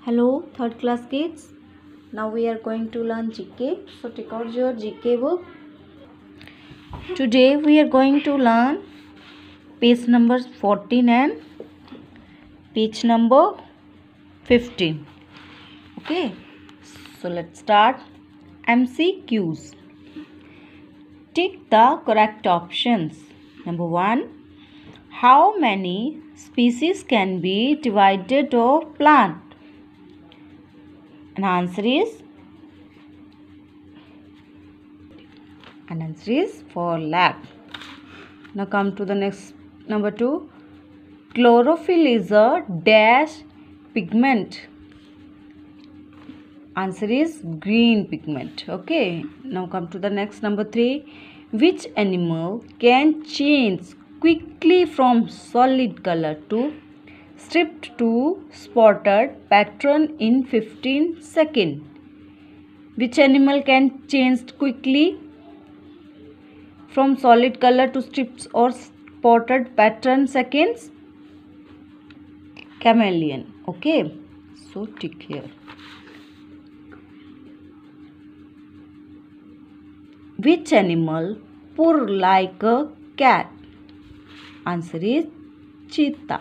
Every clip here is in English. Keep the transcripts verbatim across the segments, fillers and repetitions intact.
Hello, third class kids. Now we are going to learn G K. So take out your G K book. Today we are going to learn page number fourteen and page number fifteen. Okay. So let's start. M C Qs. Tick the correct options. Number one. How many species can be divided of plant? And answer is and answer is four lakh. Now come to the next number two. Chlorophyll is a dash pigment. Answer is green pigment. Okay. Now come to the next number three. Which animal can change quickly from solid color to striped to spotted pattern in fifteen seconds? Which animal can change quickly from solid color to striped or spotted pattern seconds? Chameleon. Okay. So tick here. Which animal purr like a cat? Answer is cheetah.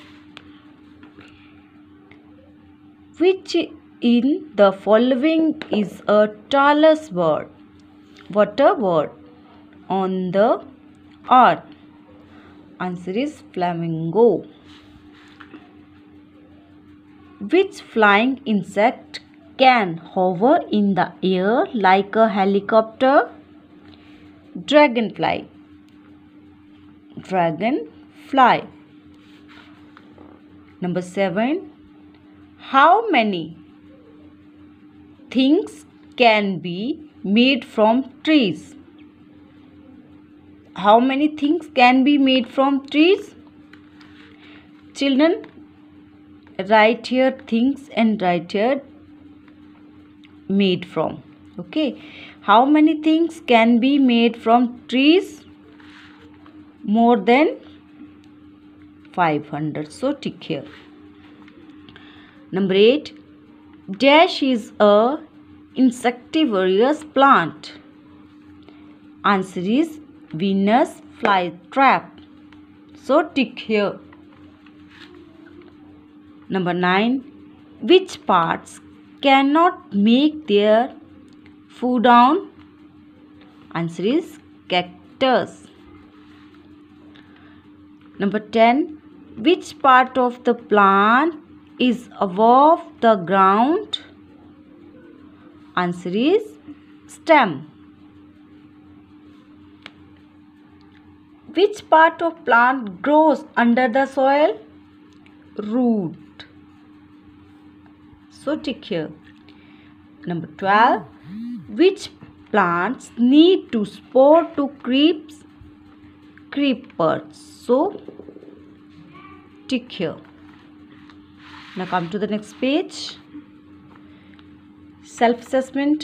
Which in the following is a tallest bird? What a bird on the earth? Answer is flamingo. Which flying insect can hover in the air like a helicopter? Dragonfly. Dragonfly. Number seven. How many things can be made from trees? How many things can be made from trees? Children, write here things and write here made from. Okay. How many things can be made from trees? More than five hundred. So tick here. Number eight. Dash is a insectivorous plant. Answer is Venus flytrap. So tick here. Number nine. Which parts cannot make their food on? Answer is cactus. Number ten. Which part of the plant is above the ground? Answer is stem. Which part of plant grows under the soil? Root. So tick here. Number twelve. Which plants need to spore to creep? Creepers. So tick here. Now come to the next page. Self-assessment.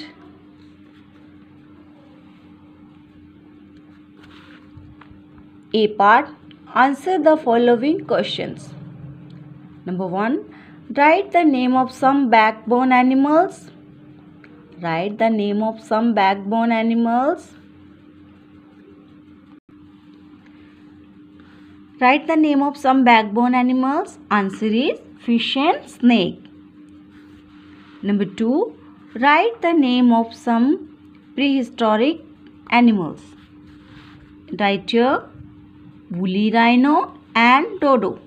A part. Answer the following questions. Number one. Write the name of some backbone animals. Write the name of some backbone animals. Write the name of some backbone animals. Answer is fish and snake. Number two. Write the name of some prehistoric animals. Write here woolly rhino and dodo.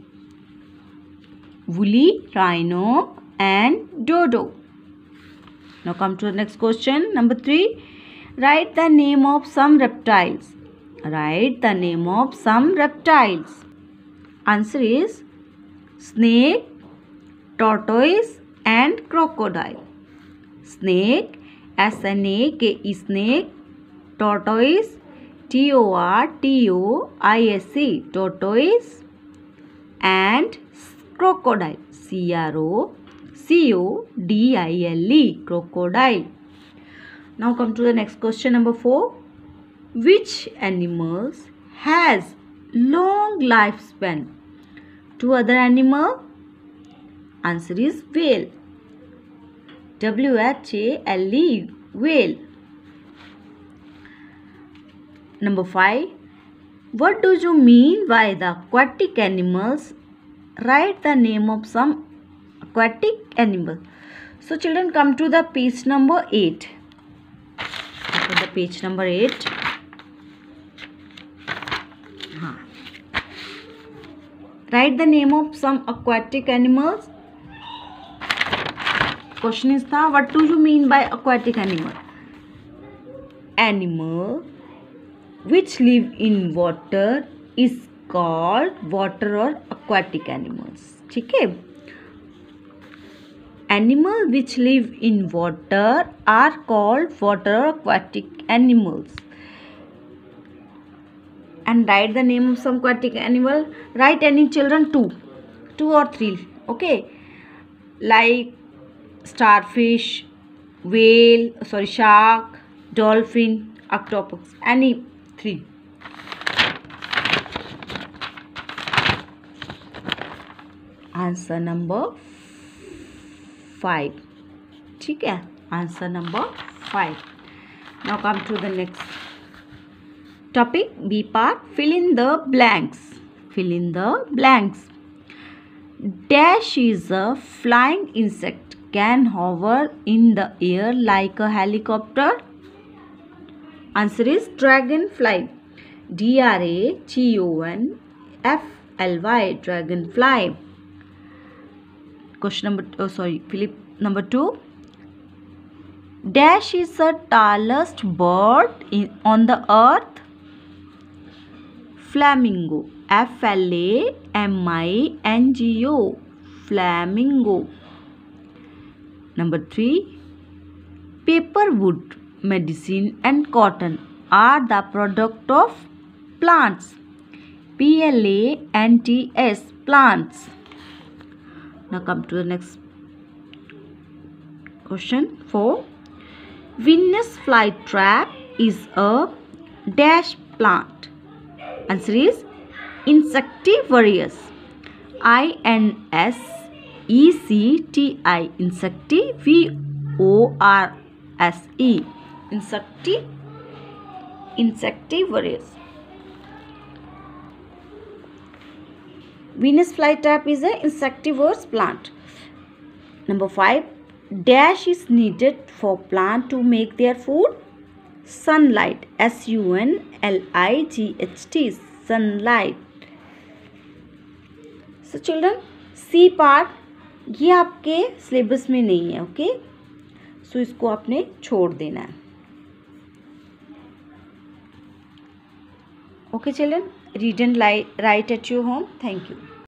Woolly rhino and dodo. Now come to the next question. Number three. Write the name of some reptiles. Write the name of some reptiles. Answer is snake, tortoise and crocodile. Snake, S N A K E, snake. Tortoise, T O R T O I S E, tortoise. And crocodile, C R O C O D I L E, crocodile. Now come to the next question. Number four. Which animals has long lifespan? To other animal? Answer is whale. W H A L E, whale. Number five. What do you mean by the aquatic animals? Write the name of some aquatic animal. So children, come to the page number eight. After the page number eight. Haan. Write the name of some aquatic animals. Question is tha, what do you mean by aquatic animal? Animal which live in water is called water or aquatic animals. ठीक है? Animal which live in water are called water or aquatic animals. And write the name of some aquatic animal. Write any children, two, two or three. Okay, like starfish, whale, sorry, shark, dolphin, octopus. Any three. Answer number five. ठीक है? Answer number five. Now come to the next topic. B part. Fill in the blanks. Fill in the blanks. Dash is a flying insect. Can hover in the air like a helicopter. Answer is dragonfly. D R A G O N F L Y, dragonfly. Question number, oh sorry, Philip number two. Dash is the tallest bird in, on the earth. Flamingo. F L A M I N G O. Flamingo. Number three. Paper, wood, medicine and cotton are the product of plants. P L A N T S, plants. Now come to the next question. four. Venus flytrap is a dash plant. Answer is insectivorous. I N S E C T I, insecti, V O R S E, insecti, insectivorous. Venus flytrap is an insectivorous plant. Number five. Dash is needed for plant to make their food. Sunlight. S U N L I G H T. Sunlight. So children, C part ये आपके syllabus में नहीं है. Okay, सो इसको आपने छोड़ देना है. Okay children, read and write at your home. Thank you.